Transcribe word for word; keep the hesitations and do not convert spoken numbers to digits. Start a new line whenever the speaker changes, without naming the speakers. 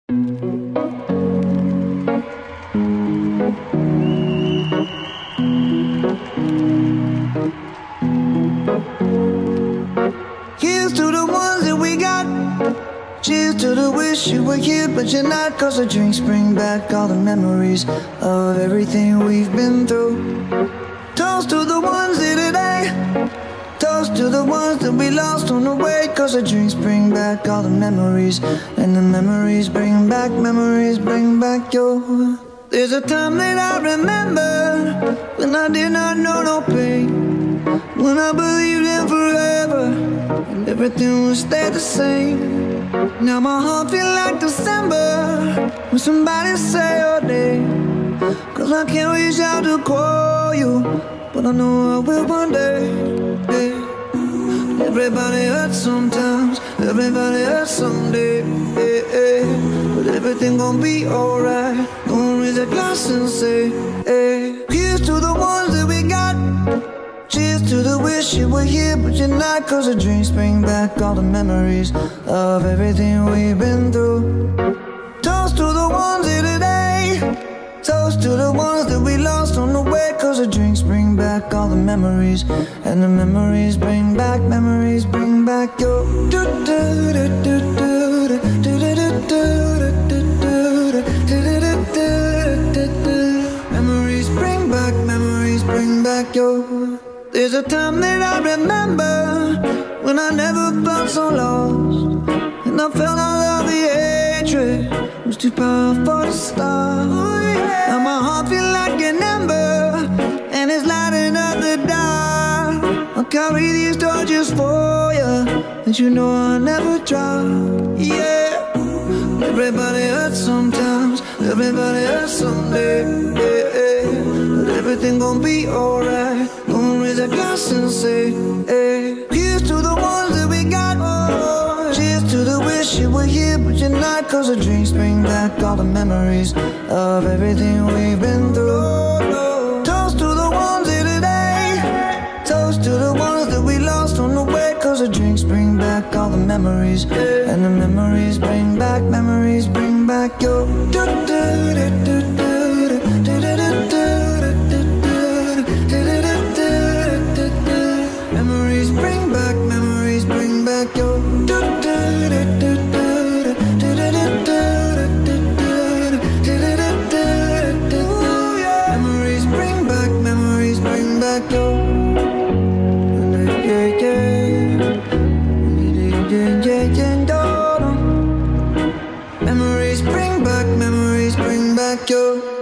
Here's to the ones that we got. Cheers to the wish you were here but you're not. Cause the drinks bring back all the memories of everything we've been through. Toast to the ones here today. Toast to the ones that we lost on the way. Cause the drinks bring back all the memories. And the memories bring back, memories bring back your. There's a time that I remember when I did not know no pain, when I believed in forever and everything would stay the same. Now my heart feel like December when somebody say your name. Cause I can't reach out to call you, but I know I will one day. Hey. Everybody hurts sometimes, everybody hurts someday. Hey, hey. But everything gon' be alright. Gonna raise a glass and say, hey. Here's to the ones that we got. Cheers to the wish you were here but you're not. Cause the drinks bring back all the memories of everything we've been through. Toast to the ones here today. Toast to the ones that we lost on the way. Cause the drinks bring back all the memories. And the memories bring back, memories bring back your. Memories bring back, memories bring back your. There's a time that I remember when I never felt so lost, and I felt all of the hatred was too powerful to stop. Now my heart feel like an ember and it's lighting up the dark. I'll carry these torches for you that you know I'll never drop. Yeah. Everybody hurts sometimes, everybody hurts someday. Yeah, yeah. But everything gon' be alright. Gonna raise a glass and say, hey. Here's to the ones that we got. Oh, cheers to the wish you were here but you're not. Cause the drinks bring back all the memories of everything we've been through. Toast to the ones here today. Toast to the ones that we lost on the way. Cause the drinks bring back all the memories. And the memories bring back, memories bring back your. Memories bring back, memories bring back your. Memories bring back, memories bring back your. Yeah, yeah, yeah. Memories bring back, memories bring back your.